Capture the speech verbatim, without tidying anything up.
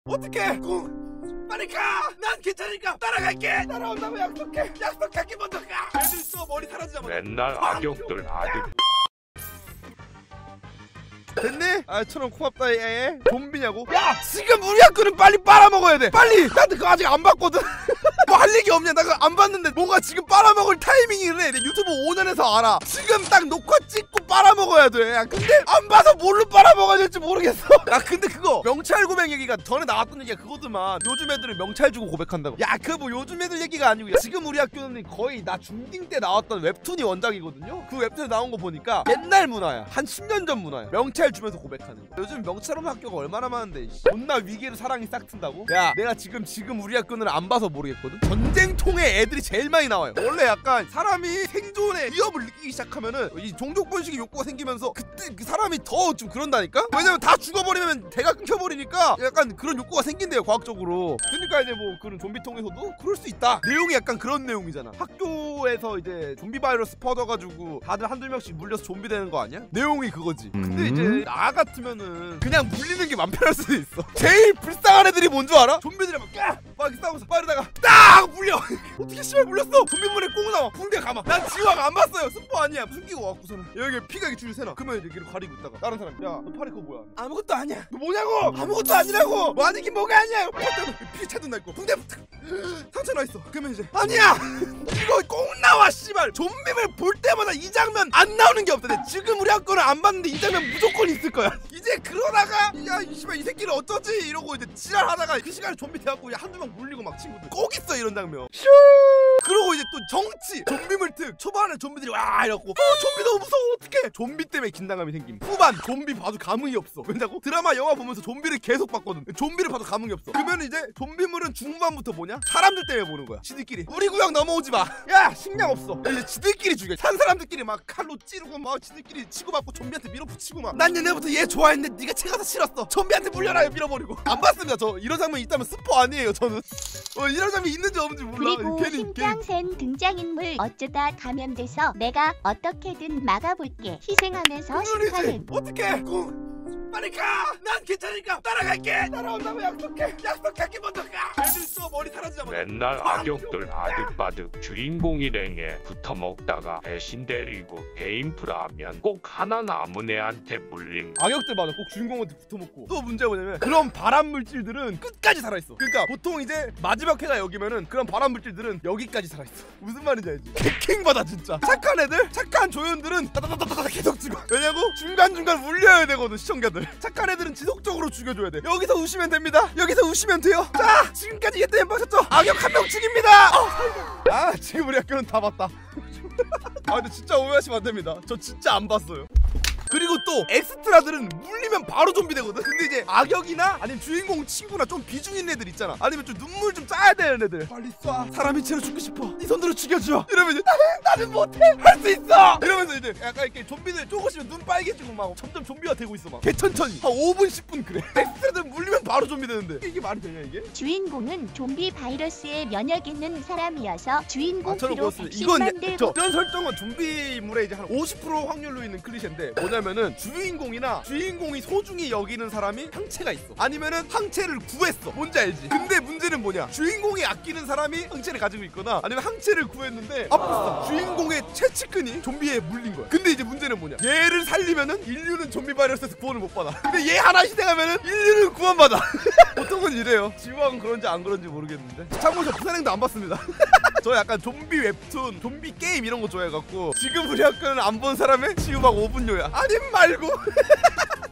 어떡해 꿍 빨리 가! 난 괜찮으니까 따라갈게! 따라온다고 약속해! 약속할게 먼저 가! 애들 있어 머리 사라지자마자 맨날 악역들 아들. 됐니? 아 천원 고맙다 얘. 좀비냐고? 야 지금 우리 학교는 빨리 빨아먹어야 돼. 빨리! 나한테 그거 아직 안 봤거든. 뭐 할 얘기 없냐? 나 그거 안 봤는데 뭐가 지금 빨아먹을 타이밍이래. 내 유튜브 오 년에서 알아. 지금 딱 녹화 찍고 빨아먹어야 돼. 야 근데 안 봐서 뭘로 빨아먹어야 될지 모르겠어. 야 근데 그거 명찰 고백 얘기가 전에 나왔던 얘기가 그거더만. 요즘 애들은 명찰 주고 고백한다고. 야 그 뭐 요즘 애들 얘기가 아니고 지금 우리 학교는 거의 나 중딩 때 나왔던 웹툰이 원작이거든요. 그 웹툰에 나온 거 보니까 옛날 문화야. 한 십 년 전 문화야. 명찰 주면서 고백하는 거. 요즘 명찰 없는 학교가 얼마나 많은데 존나 위기로 사랑이 싹 튼다고? 야 내가 지금 지금 우리 학교는 안 봐서 모르겠거든. 전쟁통에 애들이 제일 많이 나와요. 원래 약간 사람이 생존의 위협을 느끼기 시작하면은 이 종족 번식의 욕구가 생기면서 그때 그 사람이 더 좀 그런다니까? 왜냐면 다 죽어버리면 대가 끊겨버리니까 약간 그런 욕구가 생긴대요 과학적으로. 그러니까 이제 뭐 그런 좀비통에서도 그럴 수 있다. 내용이 약간 그런 내용이잖아. 학교에서 이제 좀비 바이러스 퍼져가지고 다들 한두 명씩 물려서 좀비 되는 거 아니야? 내용이 그거지. 근데 이제 나 같으면은 그냥 물리는 게 맘 편할 수도 있어. 제일 불쌍한 애들이 뭔 줄 알아? 좀비들이 막 까! 막 이렇게 싸우면서 빠르다가 딱 물려! 어떻게 씨발 물렸어? 좀비물에 꽁 나와. 붕대 감아. 난 지화가 안 봤어요. 스포 아니야. 숨기고 와갖고서는 여기 피가 이렇게 줄을 세나. 그러면 여기를 가리고 있다가 다른 사람 야 너 팔이 그거 뭐야? 아무것도 아니야. 너 뭐냐고? 아무것도 아니라고. 뭐 아니긴 뭐가 아니야. 피 차도 나 있고 붕대 상처 나 있어. 그러면 이제 아니야. 이거 꽁 나와 씨발. 좀비물 볼 때마다 이 장면 안 나오는 게 없다. 근데 지금 우리 학교는 안 봤는데 이 장면 무조건 있을 거야. 이제 그러다가 야 이 씨발 이 새끼를 어쩌지 이러고 이제 지랄하다가 그 시간에 좀비 돼갖고 한두 명 물리고 막 친구들 꼭 있어 이런 장면. 슈 그러고 이제 또 정치 좀비물 특 초반에 좀비들이 와 이러고 어 좀비 너무 무서워 어떡해. 좀비 때문에 긴장감이 생김. 후반 좀비 봐도 감흥이 없어. 왜냐고? 드라마 영화 보면서 좀비를 계속 봤거든. 좀비를 봐도 감흥이 없어. 그러면 이제 좀비물은 중반부터 뭐냐? 사람들 때문에 보는 거야. 지들끼리 우리 구역 넘어오지 마. 야 식량 없어. 이제 지들끼리 죽여. 산 사람들끼리 막 칼로 찌르고 막 지들끼리 치고받고 좀비한테 밀어붙이고 막. 난 얘네부터 얘 좋아했는데 네가 채가서 싫었어. 좀비한테 물려라 밀어버리고. 안 봤습니다. 저 이런 장면 있다면 스포 아니에요 저는. 어 이런 장면 있는지 없는지 몰라. 그리고 괜히 신짱센 등장인물 어쩌다 감염돼서 내가 어떻게든 막아볼게. 희생하면서 심판을. 어떡해 꿍 빨리 가! 난 괜찮으니까 따라갈게! 따라온다고 약속해! 약속할게 먼저 가! 애들 있어 머리 사라지자마자. 맨날 악역들 아득바득 주인공이랭에 붙어먹다가 배신 데리고 게임프라 하면 꼭 하나 남은 애한테 물림. 악역들 맞아. 꼭 주인공한테 붙어먹고. 또 문제가 뭐냐면 그런 발암 물질들은 끝까지 살아있어. 그러니까 보통 이제 마지막 회가 여기면은 그런 발암 물질들은 여기까지 살아있어. 무슨 말인지 알지? 객행받아 진짜. 착한 애들, 착한 조연들은 따다다다다 계속 죽어. 왜냐고? 중간중간 물려야 되거든 시청자들. 착한 애들은 지속적으로 죽여줘야 돼. 여기서 우시면 됩니다. 여기서 우시면 돼요. 자 지금까지 얘 때문에 보셨죠? 악역 한 명 죽입니다. 어, 아 지금 우리 학교는 다 봤다. 아 근데 진짜 오해하시면 안 됩니다. 저 진짜 안 봤어요. 그리고 또 엑스트라들은 물리면 바로 좀비 되거든. 근데 이제 악역이나 아니면 주인공 친구나 좀 비중 있는 애들 있잖아. 아니면 좀 눈물 좀 짜야 되는 애들. 빨리 쏴. 사람이 채로 죽고 싶어. 네 손으로 죽여줘. 이러면 이제 나는, 나는 못해. 할 수 있어. 이러면서 이제 약간 이렇게 좀비들 조금씩 눈 빨개지고 막 점점 좀비가 되고 있어 막. 개천천히 한 오 분 십 분 그래. 엑스트라들 물리면 바로 좀비 되는데 이게 말이 되냐 이게? 주인공은 좀비 바이러스에 면역 있는 사람이어서 주인공 피로 백신 이건 만들고. 이런 설정은 좀비물에 이제 한 오십 퍼센트 확률로 있는 클리셰인데 뭐냐 면은 주인공이나 주인공이 소중히 여기는 사람이 항체가 있어. 아니면은 항체를 구했어. 뭔지 알지? 근데 문제는 뭐냐? 주인공이 아끼는 사람이 항체를 가지고 있거나 아니면 항체를 구했는데 아팠어. 주인공의 최측근이 좀비에 물린 거야. 근데 이제 문제는 뭐냐? 얘를 살리면은 인류는 좀비 바이러스에서 구원을 못 받아. 근데 얘 하나 희생하면은 인류는 구원받아. 보통은 이래요. 지우학은 그런지 안 그런지 모르겠는데. 참고로 저 부산행도 안 봤습니다. 저 약간 좀비 웹툰, 좀비 게임 이런 거 좋아해갖고 지금 우리 학교는 안 본 사람의 지우학 오 분요야. 아님 말고.